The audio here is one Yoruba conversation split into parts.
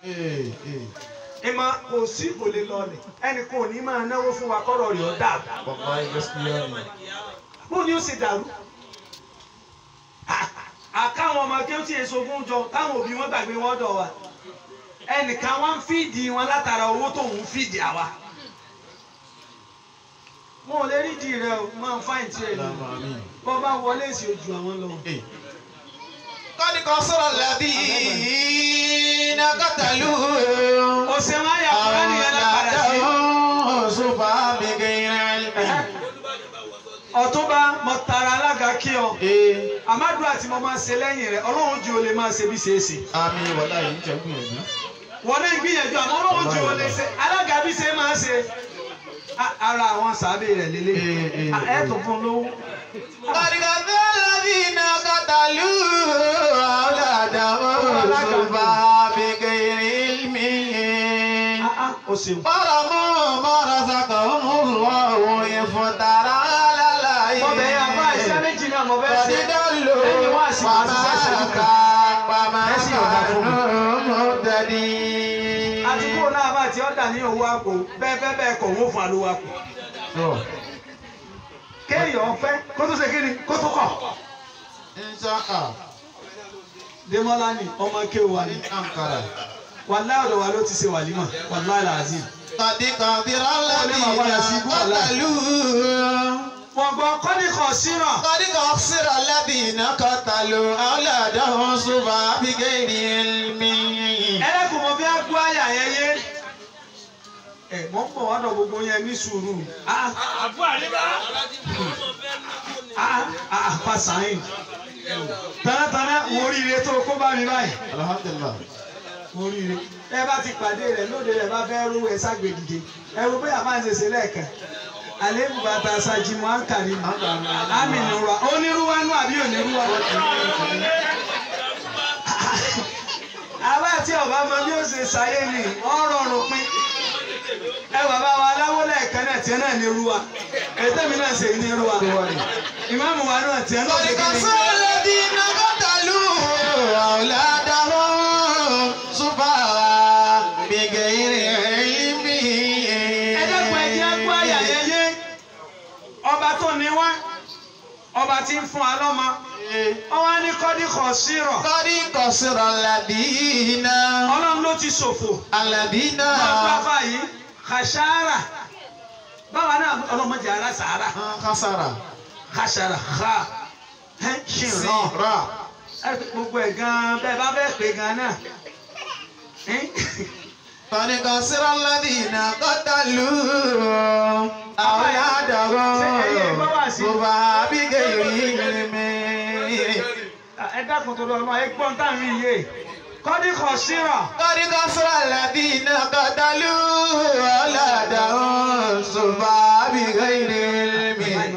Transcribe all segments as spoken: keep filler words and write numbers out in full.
ìmọ̀ kò sí kò lè lọlẹ̀ ẹnì kò ní máa náwó fún wa kọ́rọ̀ rẹ̀ ọ́ dàrú. bó ni ó ṣe dàrú? àkáwọn ọmọ kí ó ti èso fún jọ táwọn òbí wọn gbàgbé wọn dọ̀ wa ẹnìkan wọn ń fìdí wọn látara owó tó ń fìdí àwa. wọn ò lè rí di rẹ o máa ń fáìn tí ẹ lọ bọ́ bá wọlé sí ojú àwọn lọ. قد قصر الذين قتلوا أولادهم سفهاء بغير علم. Ọ̀túnba Mọ̀tàrà alága kí ọ. Amadu àti mo máa ṣe lẹ́yìn rẹ̀ Ọlọ́run jù ó lè máa ṣe bí ṣe é ṣe. Àmín wàlá yìí jẹ́ gbìyànjú. Wọ́n ní gbìyànjú àmọ́ Ọlọ́run jù ó lè ṣe alága bí ṣe máa ṣe. Ara àwọn sàábé rẹ̀ lélẹ̀. Ẹ tó fún lówó. قد قصر الذين قتلوا أولادهم سفهاء بغير علم. ورموا ما رزقهم الله افترى على الله. قد ضلوا وما كانوا مهتدين. àti kúrò náà bá ti ọ̀dà ní owó àpò bẹ́ẹ̀ bẹ́ẹ̀ bẹ́ẹ̀ kọ̀ wọ́n fún àlówó àpò. kéèyàn fẹ́ kó tó ṣe kí ni kó tó kọ̀. Démọ́lá ni ọmọ kéwàá ní Ankara. Wàláhì ọ̀dọ̀ wa ló ti ṣe wàlímà wàláhì làásì. Tàbí kàbírà lẹ́yìn ìyàtàlú. Wọ́n gbọ́ kọ́ni kọ̀ sírà. Kọ́ni kọ̀ sírà lẹ́yìn ìyàtàlú. Awlādahum sufahā'a bighayri ilmin. Ẹlẹ́kùn mo fi gbọ́ àyà yẹn yé. Ẹ mọ̀ ń bọ̀ wá dọ̀ gbogbo yẹn ní sùúrù. Àbú àríwá. Àpàṣàyìn. Tánátánná wo oríire tó kó bá mi báyìí. Alhamdulillah. Oríire. Ẹ bá ti pàdé rẹ̀ lóde rẹ̀ bá fẹ́ rú ẹ ságbèdìde. Ẹ wo bóyá máa ń ṣèṣe lẹ́ẹ̀kan. Àléébù bàtà Ṣàjìmọ̀ Àǹkàrí. Àmì ìnura. Onírúwá nú àbí onírúwá? Àbá àti ọ̀bá mọ bí ó ṣe ṣayé ni ọ̀rọ̀ ọ̀rùn pín. Ẹ bàbá wa aláwọ̀ lẹ́ẹ̀kan náà tiẹ̀ náà ní ruwa. Ètò mi náà ṣe ní ruwa. Ìmáàmù wa náà tiẹ̀ náà ṣe kí ni. Kọ̀dìkọ̀sọ́ lẹ́bí iná kọ́tàlú awlādahum sufahā'a bighayri ilmin. Ẹ dẹ́kun ẹ jẹ́ gbọ́ àyà yẹyẹ. Ọba tó ní wá. Ọba tí ń fún wa lọ́mọ. Ọwọ́ ní kọ́díkọ̀ sírọ̀. Kọ̀dìkọ̀sọ́ alladhīna. Ọlọ́run ló ti ṣòfò. Alladhīna. Wọ́n gbá fàyè. Khashara. Báwa náà ọlọ́mọdé ara sàárà. Khasara. Khashara ha. Ṣé rán? Ra. Gbogbo ẹ̀ gan-an bẹ́ẹ̀ bá bẹ́ẹ̀ pé gan-an náà. Kọ̀dìkọ̀sọ́ alladhīna qatalu awlādahum sufahā'a bighayri ilmin. Ẹ dákun tó lọ náà ẹ gbọ́n tá à ń rí iye. Kọ́díkọ̀ sírọ̀. Kọ̀dìkọ̀sọ́ alladhīna qatalu awlādahum sufahā'a bighayri ilmin.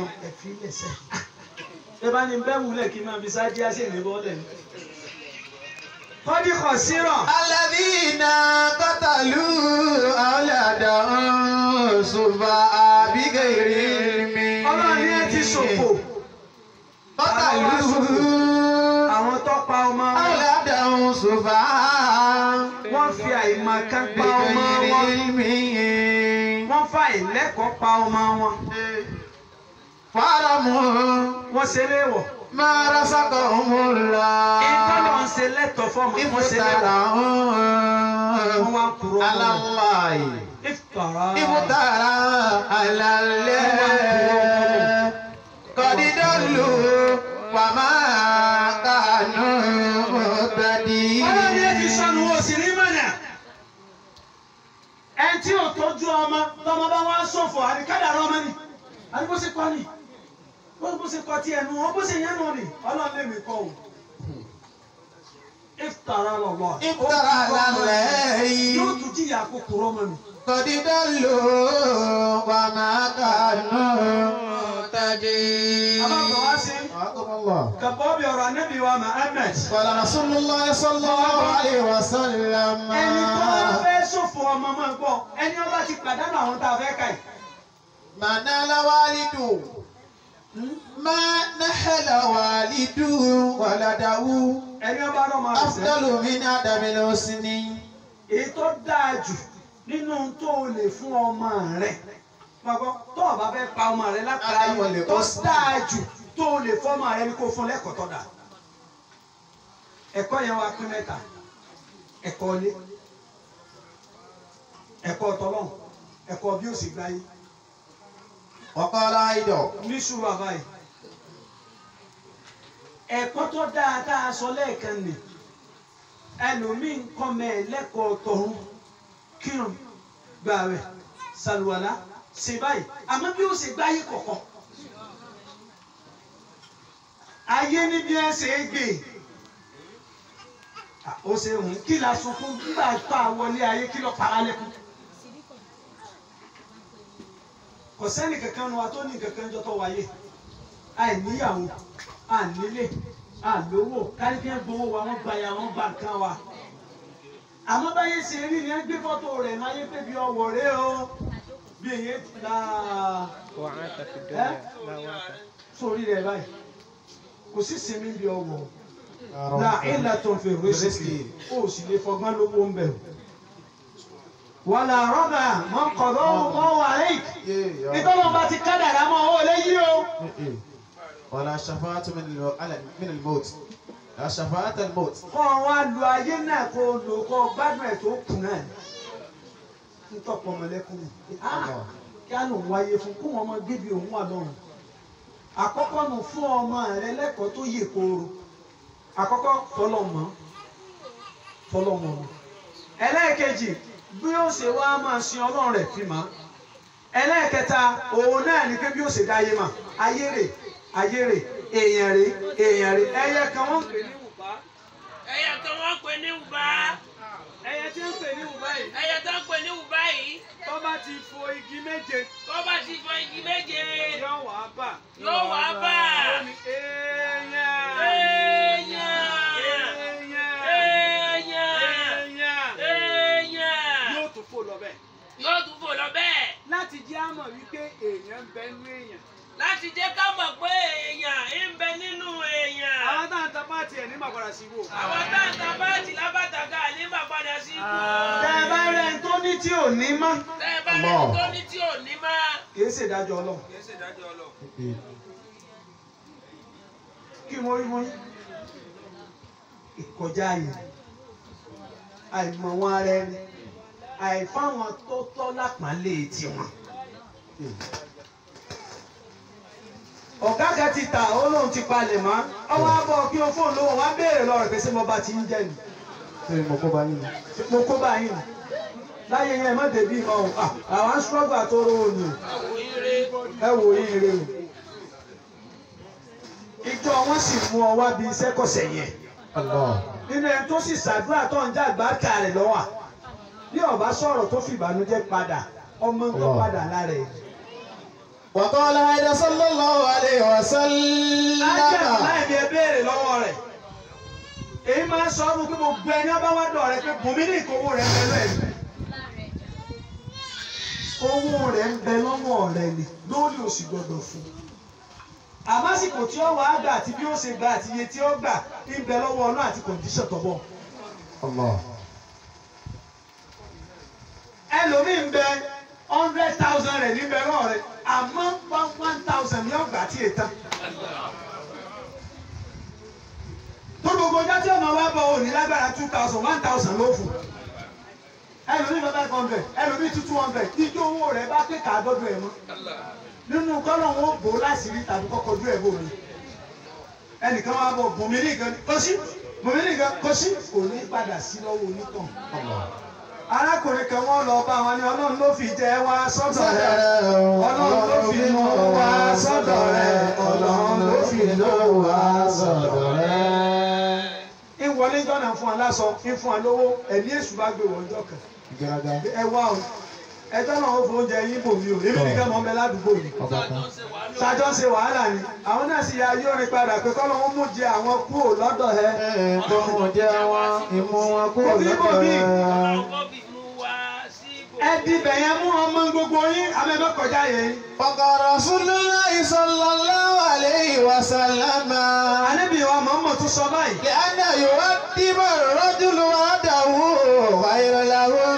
Ẹ bá ní bẹ́ẹ̀ wúlẹ̀ kí n máa fi sáájú á sì ní bọ́ọ̀lẹ̀. Kọ́díkọ̀ sírọ̀. Alladhīna qatalu awlādahum sufahā'a bighayri ilmin. Ọlọ́run ní ẹ ti ṣòfò. Qatalu àwọn tó pa ọmọ wọn. awlādahum sufahā'a Wọ́n fi àìmọ̀kan pa ọmọ bighayri wọn. ilmin. Wọ́n fa ìlẹ́kọ̀ọ́ pa ọmọ wọn. Fa'lamū Wọ́n ṣe léèwọ̀. mā razaqahumullāh. Ìtọ́lọ̀ ń ṣe lẹ́tọ̀ọ́ fọ́mọ. Wọ́n ṣe léèwọ̀. Wọ́n wá kúrò ọmọ. Ala Allāhi. Iftara. Iftara ala Allāhi. Qad dallu wa mā kānū muhtadīn. Ọlọ́run ní ẹ ti sọnù o sì ní mọ̀nà. Ẹ tí ò tọ́jú ọmọ tọmọ bá wá ṣòfò àdìkádàrá ọmọ ni. Àdìbò ṣe kọ́ ni. Bó ṣe kọ́ tí ẹnu wọn bó ṣe yẹn nù ni. Ọlọ́run lè mí kọ́ o. Iftara lọ́wọ́. Iftara ala Allāhi. Yóò tún jìyà kòkòrò ọmọ mi. Qad dallu wa mā kānū muhtadīn. Alábọ̀ wá sí. Kàbọ̀ bí ọ̀rọ̀ anábì wa Muhammad. Qala Rasulullah sallallahu alayhi wa sallam. Ẹni tó fẹ́ ṣòfò ọmọ máa gbọ́. Ẹni ọba ti pàdánù àwọn tá a fẹ́ kà yìí. Ma nala walidu. Ma nahala walidu waladahu. Ẹni ọba rọ̀ máa rẹ̀ sẹ́. Afdalu min adamil husni. Èyí tó dáa jù nínú tó o lè fún ọmọ rẹ tó o bá fẹ́ pa ọmọ rẹ látara yìí tó dáa jù tó o lè fún ọmọ rẹ ní kó fún lẹ́kọ̀ọ́ tó dáa. ẹ̀kọ́ yẹn wá pín mẹ́ta ẹ̀kọ́ ilé ẹ̀kọ́ tọlọ́hun ẹ̀kọ́ bí ó sì gbáyé. ọ̀kan aláìdọ̀. ní sùúrù àbáyé ẹ̀kọ́ tó dáadáa sọ lẹ́ẹ̀kan nì ẹlòmíì ń kọ́ mẹ́ ẹ lẹ́kọ̀ọ́ tọ̀hún kírun gbààwẹ̀ ṣàlùwàlá ṣe báyìí àmọ́ bí ó ṣe gbáyé kọ̀ọ̀kan ayé ní bí ẹ ṣe é gbé ó ṣe hùn kí la sunkún nígbà tó àwọlé ayé kí lọ para lẹ́kùn kò sẹ́ni kankan nu wa tó ní kankan jọ tó wáyé àìníyàwó ànílé àlówó káríkẹ́ gbowó wa wọ́n gba ya wọ́n gba nǹkan wa àmọ́ báyé ṣe rí ni ẹ gbé fọ́tò rẹ̀ máa yé pé bí ọwọ́ rẹ̀ o bí èyí la ẹ sórí rẹ̀ báyìí kò sí sinmi bí ọwọ́ la ilà tó ń fi rẹ́sìkì ó sì lè fọgbọ́n lówó ń bẹ̀rù wàlà rọ́bà mọ́ kọ̀dọ̀ mọ́ wà lẹ́yìn ìtọ́lọ́ bá ti kádàrá mọ́ ó lé yí o. ولا شفاعة من من الموت لا شفاعة الموت. kọ́ wa lu ayé náà kó lò kó gbádùn ẹ̀ tó kù náà ń tọpọ̀ mọ́lẹ́kùn kí á lò wáyé fún kó wọn máa gbébi òun wà lọ́rùn. àkọ́kọ́ nù fún ọmọ rẹ lẹ́kọ̀ọ́ tó yè kooro àkọ́kọ́ fọlọ́mọ fọlọ́mọ. ẹlẹ́ẹ̀kejì bí ó ṣe wá máa sin ọlọ́run rẹ̀ fi mọ́. ẹlẹ́ẹ̀kẹta òun náà ni pé bí ó ṣe dá ayé mà ayé rè ayére èèyàn rè èèyàn rè ẹyẹ kan wọ́n pè ní wùbá. ẹyẹ kan wọ́n pè ní wùbá. ẹyẹ tí ń pè ní wùbá yìí. ẹyẹ tó ń pè ní wùbá yìí. tó bá ti fo igi méje. tó bá ti fo igi méje. yóò wá bà. yóò wá bà. yóò ní èèyàn. èèyàn. èèyàn. èèyàn. èèyàn. èèyàn. yóò tún fò lọ bẹ́ẹ̀. yóò tún fò lọ bẹ́ẹ̀. láti jẹ́ àmọ̀ wípé èèyàn ń bẹ nínú èèyàn. láti jẹ́ ká mọ̀ pé èèyàn ń bẹ nínú èèyàn. àwọn táwọn ta pàtì ẹ̀ ní màpadà sí ibò. àwọn táwọn ta pàtì lábàtàkà ní màpadà sí ibò. tẹ́ ẹ bá rẹ̀ ń tó ní tí ò ní mọ́. tẹ́ ẹ bá rẹ̀ ń tó ní tí ò ní mọ́. kì í ṣèdájọ́ Ọlọ́run. kì í ṣèdájọ́ Ọlọ́run. kí mo rí mo yín. ìkọjá yìí àìmọ̀ wọn ara ẹni àìfáwọn tó tọ́ lápàlẹ́ tiwọn. ọ̀gá kan ti tà ó lóun ti palẹ̀ mọ́ ọwọ́ abọ́ kí o fóun lówó wá béèrè lọ rẹ̀ pé ṣé mo bá ti ń jẹ́ ni. ṣé mo kó bá yín ni. mo kó bá yín ni. láyé yẹn má débi mọ́ o àwọn aṣọ́gbà àtọ́rọ́ òní o ẹ wò yín ire o. ìjọ wọn sì mú ọ wá bí iṣẹ́ kọ̀sẹ̀ yẹn. nínú ẹni tó sì ṣàdúrà tó ń já àgbáríkà rẹ̀ lọ́wọ́ bí ọba sọ̀rọ̀ tó fi ìbànújẹ́ padà ọmọ tó padà lára ẹ̀. وقال هيدا صلى الله عليه وسلم. ajá láì bí ẹ béèrè lọ́wọ́ rẹ̀ èyí máa ń sọ ọ́ pé gbogbo ẹni ọba wá dọ̀ rẹ̀ pé bùnmí ní ìkówó rẹ̀ ń bẹ lọ́ẹ̀ mi. owó rẹ̀ ń bẹ lọ́wọ́ rẹ̀ ni lórí òsì gbọdọ̀ fún. àmásìkò tí ó wà á gbà àti bí ó ṣe gbà àti iye tí ó gbà ń bẹ lọ́wọ́ ọlọ́ àti kọ̀ǹdíṣọ̀ tọ́bọ̀. ẹlòmíì ń bẹ hundred thousand rẹ̀ níbẹ̀ rọ̀ rẹ̀ àmọ́ one one thousand ní ọgbà tí èta. tó gbogbo ọjọ́ tí ọmọ wa bọ̀ ò ní lágbára two thousand one thousand ló fún. ẹlòmíì bá five hundred ẹlòmíì two two hundred ijó owó rẹ̀ bá pé ká dọ́dọ̀ ẹ̀ mọ́. nínú kọ́lọ̀ wọn bò láṣìírí tàbí kọ́kọ́ ojú ẹ̀ bò ní. ẹnìkan wá bọ̀ bùnmí nìkan kò sí bùnmí nìkan kò sí kò ní padà sí lọ́wọ́ onítàn. arákùnrin kan wọ́n lọ bá wọn ní ọlọ́run ló fi jẹ́ wá sọ́dọ̀ rẹ̀ ọlọ́run ló fi mú wá sọ́dọ̀ rẹ̀ ọlọ́run ló fi ló wá sọ́dọ̀ rẹ̀. ìwọlé jọ̀nà fún wa lásọ fífún wa lówó ẹ̀mí èṣù bá gbé wọ́n jọ kan. ẹ wá o ẹjọ́ náà ó fún oúnjẹ yín bò mí o èmi nìkan mọ̀ ń bẹ ládùúgbò mi. ṣájọ́ ń ṣe wàhálà ni àwọn náà sì ya yórin padà pé kọ́ ló ń mú jẹ àwọn kúrò lọ́dọ̀ ẹ. ẹ tó mú jẹ wọn ìmú wọn kúrò lọ́dọ̀ ẹ. ẹ dibẹ̀ yẹn mú ọmọ gbogbo yín amẹ́fẹ́ kọjá yẹn. Faqala Rasulullahi sallallahu alayhi wa sallam. Ànábì wa Muhammad tún sọ báyìí. Li'anna yu'addiba ar-rajulu wa'dahu khayrun lahu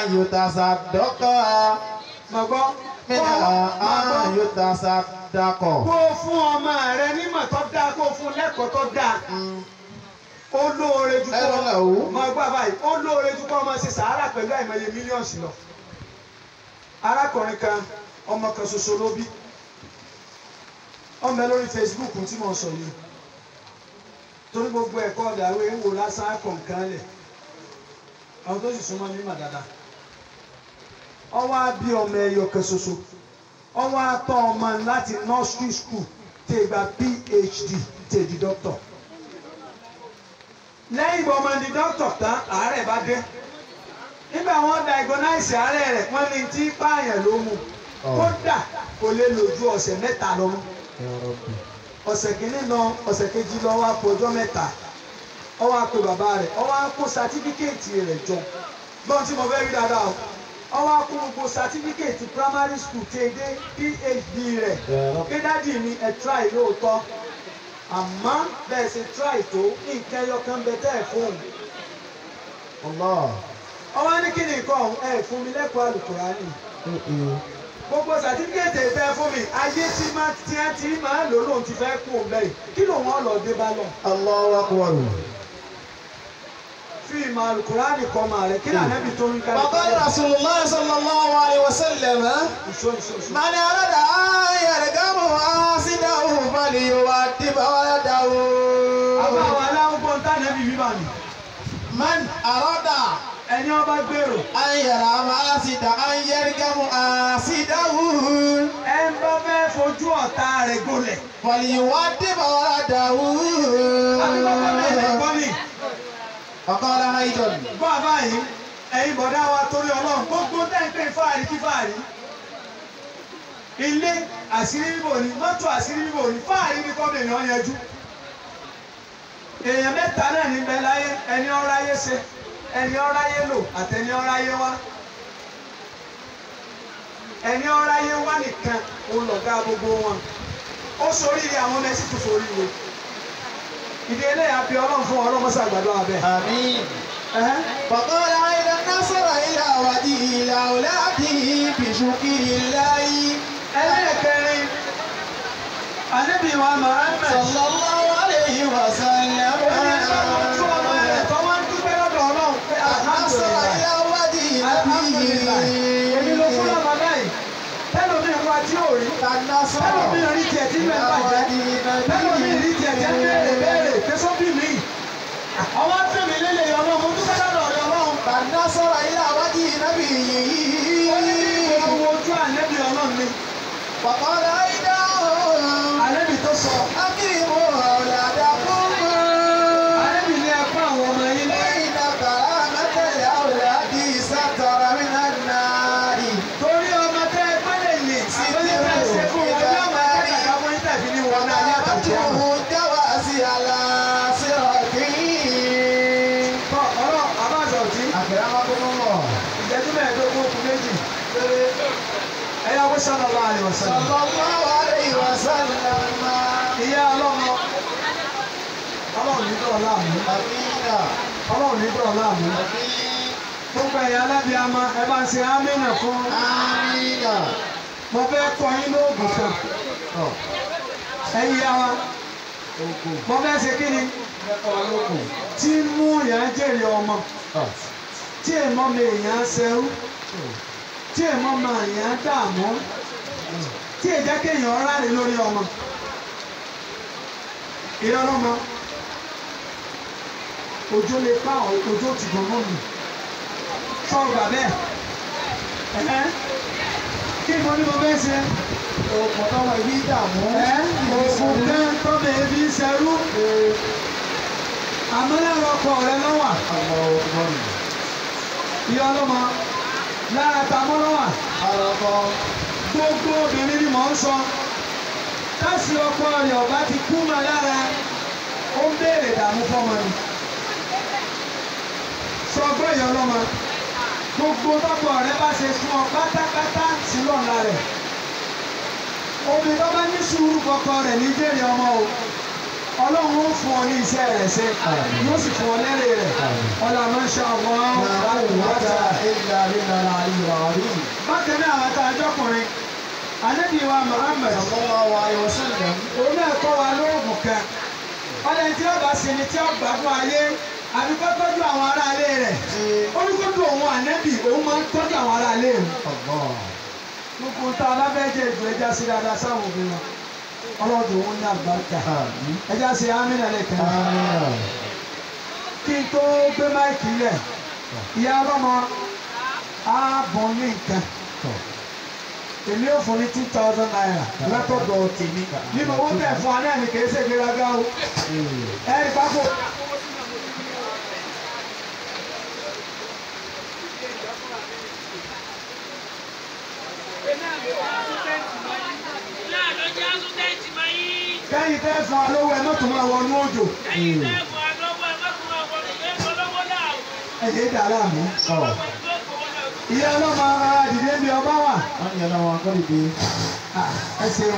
yutasaddaqa. Mọ̀ gbọ́. Minha an yutasaddaqa. Kó fún ọmọ rẹ nímọ̀ tó dáa, kó fún lẹ́kọ̀ọ́ tó dáa. Ó lóore ju Ẹ̀rọ kọ́ làwọ̀. mọ̀ gbà báyìí. Ó lóore ju kọ́ ọmọ ṣe sàárà pẹ̀lú àìmọye mílíọ̀nù lọ. Arákùnrin kan ọmọ kan ṣoṣo ló bí. Ó ń bẹ lórí Facebook tí mo sọ yìí. Torí gbogbo ẹ̀kọ́ ọ̀dàwé ń wò lásán kọ̀ọ̀kan lẹ̀. Àwọn tó sì súnmọ́ ní mà dáadáa. Ó wá bí ọmọ ẹyọ kan ṣoṣo. Ó wá tọ́ ọmọ láti nursery school tẹ̀ gba P H D tẹ̀ di doctor. Lẹ́yìn ìgbà ọmọ di doctor tán àárẹ̀ bá dé. Nígbà wọn diagnose àárẹ̀ rẹ̀ wọ́n ní tí pààyàn ló mú. Kódà kò lè lò ju ọ̀sẹ̀ mẹ́ta lọ mọ́. Ọ̀sẹ̀ kìíní lọ ọ̀sẹ̀ kejì lọ wá pọ̀ ọjọ́ mẹ́ta. Ó wá pe bàbá rẹ̀, ó wá kó sátífíkẹ́ẹ̀tì rẹ̀ jọ. Gbọ́n tí mo fẹ́ rí dáadáa o. Ó wá kó gbogbo sátífíkẹ́ẹ̀tì primary school tẹ̀ dé P H D rẹ̀. Kí dádì mi ẹ̀ try lóòótọ́. Àmọ́ bẹ́ẹ̀ ṣe try tó nǹkan ẹyọ kan bẹ tẹ́ ẹ̀ fóun. Allah. Ó wá ní kí ni nǹkan ọ̀hún ẹ̀ fún mi lẹ́kọ̀ọ́ Àlùkùránì. Gbogbo sàtífíkẹ́tì tẹ́ fún mi ayé tí máa tí a ti máa lò lóun ti fẹ́ kú òun bẹ́ẹ̀ kí lòun ọ̀ lọ dé bá lọ. Allahu akbar. Fi ìmọ̀ Àlùkùránì kọ́ máa rẹ̀ kí ni ànábì tó ń kárí. Faqala Rasulullah sallallahu alayhi wa sallam. Ìṣó ìṣó ìṣó. Man arada an yargama asidahu falyu'addib waladahu. Àbá àwọn aláwọ̀ gbọ́n tá ànábì bíbá mi. Man arada Ẹni ọba gbèrò. an yarama asida an yargama asidahu. Ẹ ń bá fẹ́ fojú ọ̀tá rẹ̀ gbolẹ̀. falyu'addib waladahu. Àbíkọ́kọ́ mẹ́lẹ̀ gbọ́ ni. Faqala aidan. Bọ́ àbá yìí, ẹ̀yin bọ̀dá wa torí Ọlọ́run gbogbo tẹ́ǹpẹ́ fáàrí kí fáàrí. Ilé àṣírí bíbò ni, mọ́tò àṣírí bíbò ni, fáàrí ní kọ́ bẹ̀rẹ̀ ọ́ yanjú. Èèyàn mẹ́ta náà ní bẹ láyé, ẹni ọ̀ráyé ṣe, ẹni ọ̀ráyé lò, àtẹni ọ̀ráyé wá. Ẹni ọ̀ráyé wá nìkan, òun lọ̀gá gbogbo wọn. Ó soríire àwọn ọmọ ẹsì tó soríire. Ìdí eléyà bí Ọlọ́run fún Ọlọ́run mọ́sá àgbàdo abẹ. Àmín. فقال أيضا نصر إلى وجهه لأولاده بشكر الله. Ẹlẹ́ẹ̀kẹrin, Ànábì wa Muhammad. صلى الله عليه وسلم. Ojú ọmọ rẹ̀ tó wá ń dúpẹ́ lọ́dọ̀ Ọlọ́run pé نصر إلى وجهه èmi ló fún ọmọ báyìí. Tẹ́lómi wá tí ò rí. النصر Tẹ́lómi rí tiẹ̀ tí bẹ́ẹ̀ bàjẹ́. Tẹ́lómi rí tiẹ̀ tí ń béèrè béèrè tẹ́sọ́ bí mi. Ọwọ́ ń fèmí lélẹ̀ yọ Ọlọ́run, mo dúpẹ́ lọ́dọ̀ rẹ̀ Ọlọ́run. النصر إلى وجه نبيه. Ó ní bí ìwọ wo ojú Ànábì Ọlọ́run ni. وقال أيضا Ànábì tó sọ. أكرموا أولادكم. Ànábì ní ẹ̀kọ́ àwọn ọmọ yín ní. إن كرامة الأولاد ستر من النار. Torí ọmọ tẹ́ ẹ gbọ́dọ̀ lè sí ilé ẹsẹ̀ fún wọn ní ọmọ ẹgbẹ́ ìyàwó yín tẹ̀bí ní wọn náà ní àtàkùn ọmọ. جواز على صراط. Tọ́ ọ̀rọ̀ àbájọ̀tí. أكرمكم الله. Ìjẹ́jú mẹ́ẹ̀ẹ́dógún kù méjì. Ẹ̀yà wọ́n sallallahu alaihi wasallam. صلى الله عليه وسلم. Ìyá ọlọ́mọ. Ọlọ́run ní dọ̀ọ̀ láàmú. آمين. Ọlọ́run ní dọ̀ọ̀ láàmú. آمين. Gbogbo ẹ̀yà alábíàmọ ẹ bá ń ṣe ámínà fún. آمين. Mo fẹ́ kọ́ yín lóògùn kan. Ẹ̀yin yá wa. Mo fẹ́ ṣe kí ni? Tí mú yàn jèrè ọmọ. Tí èèmọ́ mi èèyàn ṣerú. Tí èèmọ́ mi èèyàn dààmú. Tí èjẹ́ kéèyàn ráre lórí ọmọ. Ìyá ọlọ́mọ. Òjò lè pa ọ̀ òjò ti gbọ̀n mọ́ mi. Sọ gbà bẹ́ẹ̀. Ẹ̀hẹ́. Kí ni mo ní mo fẹ́ ṣe? Òògùn tọmọ ìbí dààmú. Òògùn kan tọ́mọ ebi ń ṣerú. Àmọ́ lára ọkọ rẹ lọ́wà. Ìyá ọlọ́mọ lára tamọ́ lọ́wà. Àròkọ. Gbogbo obìnrin ni mò ń sọ. Káàsì ọkọ rẹ̀ ọba ti kú mọ́ lára. Ó ń béèrè dààmú fọ́mọ ni. Sọ gbọ́ ìyá ọlọ́mọ. Gbogbo tọ́pọ̀ rẹ bá ṣe fún ọ pátápátá sí lọ́la rẹ̀. Omi tó bá ní sùúrù kọkọ rẹ̀ ní jèrè ọmọ o. Ọlọ́run ó fún ọ ní iṣẹ́ rẹ̀ ṣe. Yóò sì fún ọ lẹ́rẹ̀ rẹ̀. Ọlá máa ń ṣe àwọn Láàrín wáta ìlà nínú Ànábì wa Muhammad sallallahu alaihi wasallam. òun náà kọ́ wa lóògùn kan ọ̀dẹ̀ tí ó bá sinmi tí ó gbádùn ayé àbí kó tọ́jú àwọn aráalé rẹ̀ olùkótó òun Ànábì òun máa ń tọ́jú àwọn aráalé rẹ̀ gbogbo tá a bá fẹ́ jẹ ìjọ ẹja sí dáadáa sáwọn òbí wọn ọlọ́dún òun ní àgbàkà ẹja sí amínà lẹ́kàn kí n tó gbé máìkì lẹ̀ ìyá ọlọ́mọ á bọ̀ ní nǹkan èmi ò fún ní two thousand naira látọ̀dọ̀ tèmi nínú owó tẹ̀ fún wa náà ní kìí ṣe ìgbéraga o ẹ rí pákó. kẹ́yìn tẹ́ fún wa lówó ẹ mọ́tò máa wọnú òjò. Ẹ̀yin tẹ́ fún wa lọ́wọ́ ẹ mọ́tò máa wọnú ìgbésọ̀lọ́wọ́ náà. ẹ̀yẹ́ dàrá mi. ìyá ọlọ́mọ àdìdé bí ọba wà. wọ́n ní ọlọ́wọ́ akọ́lìdé. ẹ ṣeun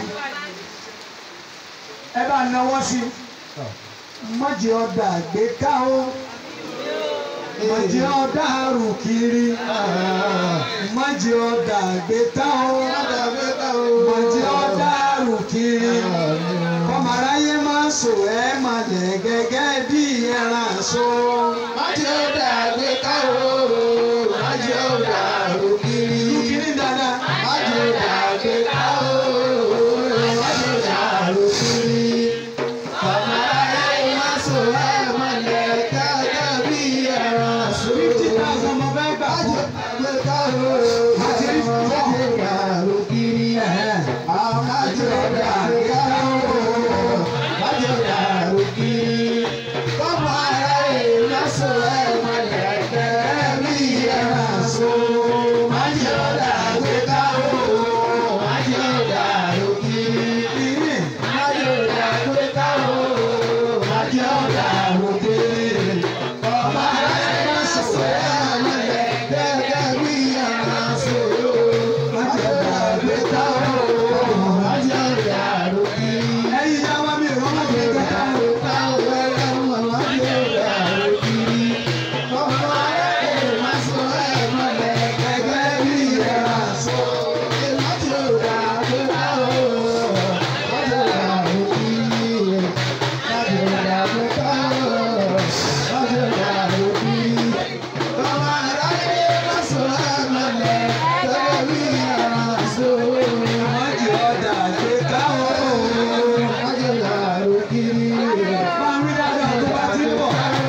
ẹ bá náwó sí mọ̀jì ọ̀dà gbé ká o mọ̀jì ọ̀dà rù kiri mọ̀jì ọ̀dà gbé ká o mọ̀jì ọ̀dà rù kiri kọ́mọ̀ráyé máa sọ ẹ́ máa lẹ̀ gẹ́gẹ́ bí ẹran so. mọ̀jì ọ̀dà gbé ká o mọ̀jì ọ̀dà rù kiri. rù kiri dáadáa. mọ̀jì ọ̀dà gbé ká o mọ̀jì ọ̀dà rù kiri. kọ́mọ̀ráyé máa sọ ẹ́ máa lẹ̀ gẹ́gẹ́ bí ẹran so. fifty thousand mo fẹ́ gbà fún. gbé ká o mọ̀jì ọ̀dà rù kiri. àwọn mọ̀jì ọ̀dà gbé ká o mọ̀jì ọ̀dà rù kiri. kọ́mọ̀ráyé máa sọ ẹ́ máa lẹ̀ gẹ́gẹ́ bí ẹran so. mọ̀jì ọ̀dà gbé ká o mọ̀jì ọ̀dà rù kiri. mọ̀jì ọ̀dà gbé ká o mọ̀jì ọ̀dà rù kiri. kọ́mọ̀ráyé máa sọ ẹ́ máa lẹ̀ gẹ́gẹ́ bí ẹran so. mọ̀jì ọ̀dà gbé ká o mọ̀jì ọ̀dà rù kiri. ẹ̀yin ìyá wa mi ò rán mọ́tò kẹta. mọ̀jì ọ̀dà gbé ká o. máa rí dáadáa tó bá ti bọ̀.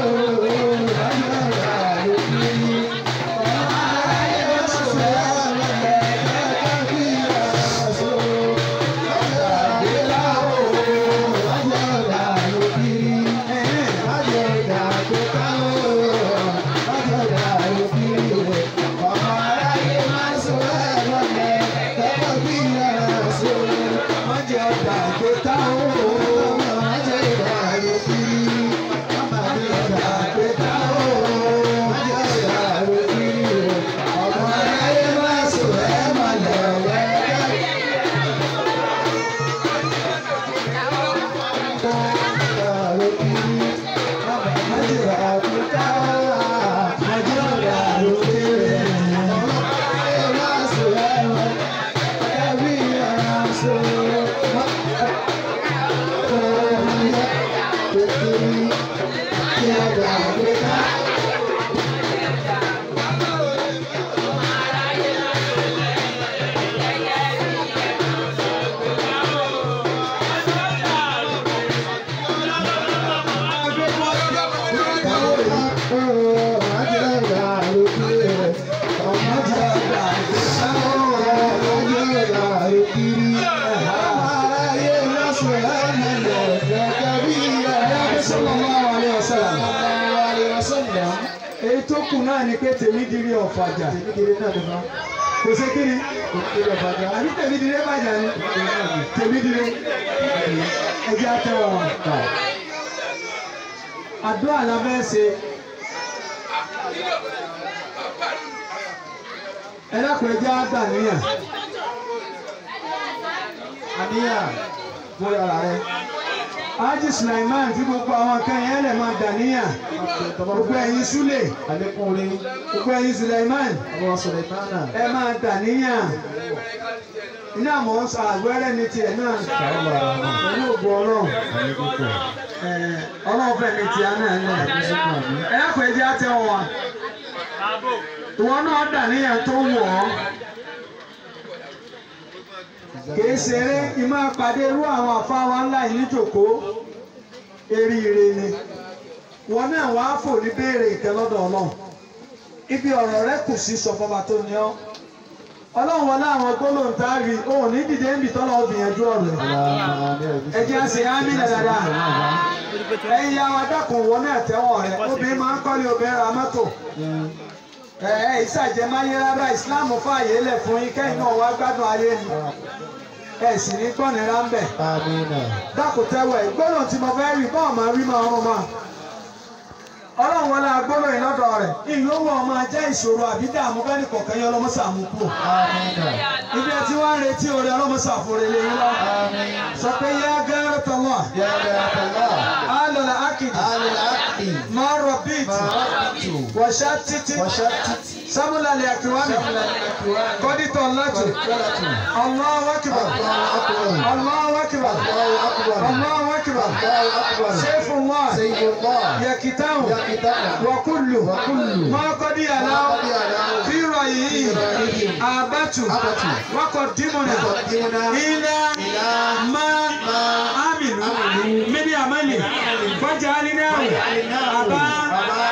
mọ̀jì ọ̀dà gbé ká o. mọ̀jì ọ̀dà gbé ká o. ọmọ aráyé máa sọ ẹ́ máa lẹ̀ wẹ́ẹ́. mọ̀jì ọ̀dà gbé ká o. mọ̀jì ọ̀dà gbé sallallahu alaihi wasallam. èyí tó kù náà ni pé tèmi dirí ọ̀fàjà kò sí kí ni àbí tèmi dirí bàjá ni tèmi dirí ẹjẹ àtẹwà wọn. àdúrà la fẹ́ ṣe ẹ dákun ẹjẹ àgbà níyàn àníyàn bóyá ara rẹ. Haji Sulaiman tí gbogbo àwọn kan yẹn lè máa dàníyàn gbogbo ẹ̀yin Sule àlékún orí gbogbo ẹ̀yin Sulaiman ọmọ Sulaimana ẹ máa dàníyàn iná mọ̀ ń sọ àgbẹ̀rẹ̀ ní tiẹ̀ náà pẹ̀lú ògùn ọlọ́run ọlọ́run fẹ́ mi tiẹ̀ náà náà ẹ kò ẹ jẹ́ àtẹ wọn ìwọ náà dà níyàn tó wọ̀ ọ́ kìí ṣeré ìmọ̀ àpàdé irú àwọn àfáwọn ńlá yìí nítòkó eríire ni wọn náà wàá fò ní béèrè ìkẹ́ lọ́dọ̀ ọlọ́run ibi ọ̀rọ̀ rẹ kù sí sọ fọba tó ní ọ́ ọlọ́run wọn láwọn gbólóhùn tá a rí òun ní dìde ń bì tọ́lọ́ obìyànjú ọ̀rọ̀ ẹ jẹ́ àṣẹ ámì dáadáa ẹ̀yin ya wa dákun wọn náà tẹ́wọ̀n rẹ obìnrin máa ń kọ́lé obìnrin ra mọ́tò ẹ ẹ ìṣàjẹmáyé rárá ìsìláàmù fààyè lẹ̀ fún yín kẹ́yìn náà wá gbádùn ayé ni ẹ sì ní gbọ́nira ń bẹ̀ dákun tẹ́wọ̀ ẹ̀ gbólóhùn tí mo fẹ́ rí bọ́ọ̀ máa rí máa rún máa ọlọ́run wọlé agbóró yìí lọ́dọ̀ rẹ̀ ìyówó ọmọ ajẹ́ ìṣòro àbí dààmú bẹ́ẹ̀ ni kọ̀ọ̀kan yọ ọlọ́mọ sàmú kúrò. ibi ẹ ti wá ń retí orí ọlọ́mọ sàfòrè lè yín lọ. sọ pé yá gẹ́rẹ́ tọ́lọ́. yá gẹ́rẹ́ tọ́lọ́. alọ́lá akidi. alọ́lá akidi. máa rọ bíìtì. máa rọ bíìtì. wọ̀ṣá títí. wọ̀ṣá títí. sámúlàlẹ̀ àkíwámi. kọ́dítọ̀ láti. Allahu akbar. Allahu akbar. Allahu akbar. Sayfullah. yakitahu. وكل ما قد يلاه في رأيه أبت وقدمنا إلى ما عملوا من عمل فجعلناه أبا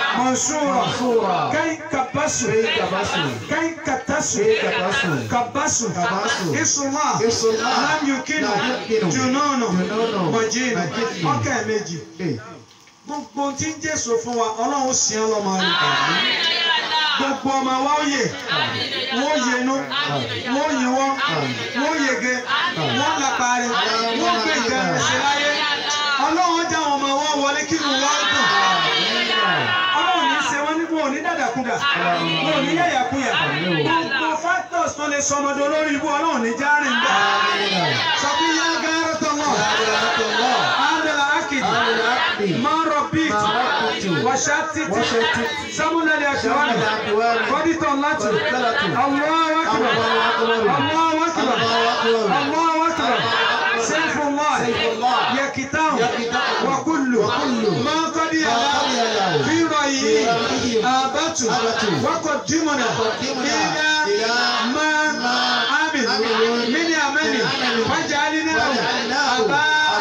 منصورا كي كبسوا كي كتسوا كبسوا اسم الله لم يمكن جنون مجين أوكي ميجي gbogbo tí ń jésù fún wa ọlọ́run sì ń lọ́mọ rẹ̀ gbogbo ọmọ wa ó yè wọ́n yẹnu wọ́n yíwọ́ wọ́n yege wọ́n lápá rẹ̀ wọ́n gbé ìgbà rẹ̀ sí láyé ọlọ́run já àwọn ọmọ wọn wọlé kí ni wọ́n dùn ọlọ́run ní ṣe wọ́n ní wọn ò ní dàdàkúdà wọn ò ní yàyàkúyà gbogbo factors tó lè sọ ọmọdé olórí ibú ọlọ́run ní járìn bẹ́ẹ̀ sọ fún yá gẹ́rẹ́ tó wọ̀ ándàlá ákìdì máa rọ bíìtì wàṣátìtì sámúlẹ̀ àṣìwárí kọ́dítọ̀ láti Allahu akbar Allahu akbar Allahu akbar sayfullah yakitahu wa kullu ma qad yalahu fi ra'yihi abatu wa qaddimna ila ma amilu min amali faj'alnahu aba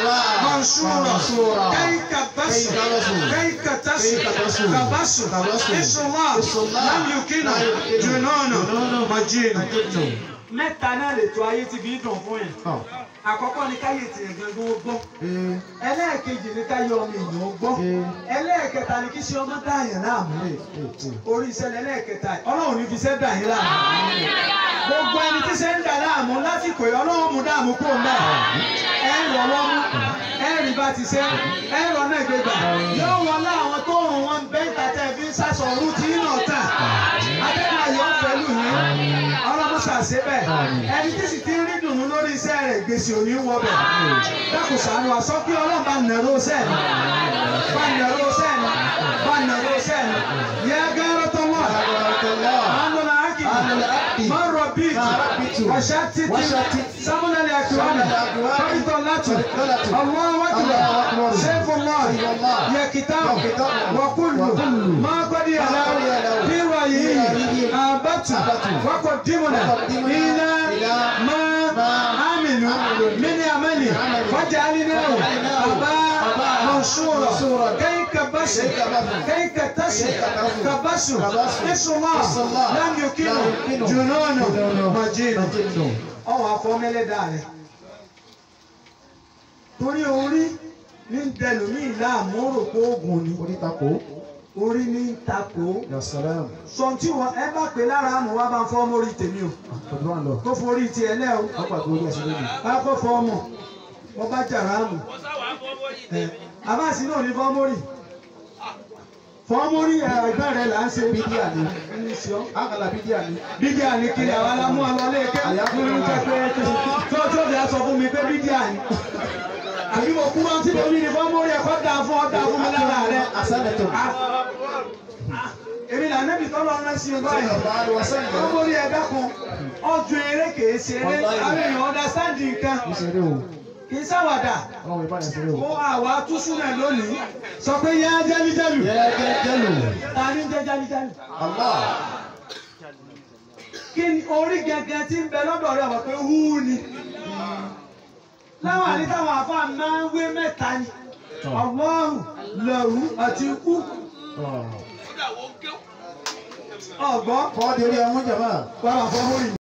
منصورا كي كبسوا كي كتسوا كبسوا اسم الله لم يمكن جنون مجين mẹ́ta náà lè tó ayé ti fi dùn fún yẹn àkọ́kọ́ ni káyé tiẹ̀ gangan ó gbọ́ ẹlẹ́ẹ̀kejì ni káyé ọmọ èèyàn ó gbọ́ ẹlẹ́ẹ̀kẹta ni kí ṣe ọmọ dáyàn láàmú orí ìṣẹ̀lẹ̀ ẹlẹ́ẹ̀kẹta ọlọ́run ní fi ṣẹ́ dà yín láàmú gbogbo ẹni tí ṣe ń dà láàmú lásìkò yìí ọlọ́run mú dààmú kúrò náà ẹ ń rọwọ́ mú ẹ rí bá ti ṣe ẹ rọ náà gbégbà yóò wọlé àwọn tó rùn wọn bẹ́ńtà tẹ̀ fi ń sásọ ọ̀rú tí ń nà tà atẹ́gùn ayọ̀ pẹ̀lú yín ọlọ́run ṣàṣẹ bẹ́ẹ̀ ẹni tí sì ti ń rí dùnú lórí iṣẹ́ rẹ̀ gbèsè òní wọ bẹ̀ dákun ṣàánú wa sọ pé ọlọ́run bá nàró sẹ́ẹ̀nì bá nàró sẹ́ẹ̀nì bá nàró sẹ́ẹ̀nì yẹ gẹ́rẹ́ tó wọ̀ ànúlá ákìdì máa rọ bíìtì wàṣà títí sámúlẹ̀ àkìwámi kọ́dítọ̀ láti Allahu akbar sayfullah yakitahu wa kullu ma qad yalahu fi ra'yihi abatu wa qaddimna ila ma amilu min amali faj'alnahu aba mansura kay kabasu kay katasu kabasu ism Allah lam yumkin junun majid ọwọ́ afọ́mẹ́lẹ́dà rẹ̀ torí orí ní dẹlùmí láàmú rò pé oògùn ni orí takò orí ní takò yasalam sọ tí wọn ẹ bá pè lára àmọ́ wá bá ń fọ́ mórí tèmi o ọdún wa lọ kó forí tiẹ̀ lẹ́ o ọgbà tó orí ẹsẹ̀ lónìí bá kó fọ́ ọmọ wọn bá jàrá àmọ́ àbáàsì náà ní fọ́ mórí fọ́ mórí ẹgbẹ́ rẹ̀ là ń ṣe bídíà ni ẹni sọ àgàlà bídíà ni bídíà ni kiri àwọn alámú ọlọ́lé kéwòn jẹ́ pé tó tó bí a sọ fún mi pé bídíà ni àbí mo kú wọn tí mo ní ní fọ́ mórí ẹ̀kọ́ dáa fún ọ dáa fún mi lára rẹ̀ asálẹ̀tọ̀ èmi là nẹ́bí tọ́lọ́ rán sí ọgbà yìí fọ́ mórí ẹ dákun ọjọ́ eré kìí ṣe eré àwọn èèyàn understand nǹkan kì í ṣàwàdà ó àwa túṣú náà lónìí sọ pé yá jálíjálù ta ni ń jẹ́ jálíjálù kí ni orí gẹ́gẹ́ tí ń bẹ lọ́dọ̀ rẹ̀ wọ̀ pé hú ni láwọn àní táwọn àfa máa ń wé mẹ́ta ni Allahu lẹ́rú àti ikú ọgbọ́n. Kọ́ di orí ọmọ jàmbá. Wàá fọ́ hóyìn.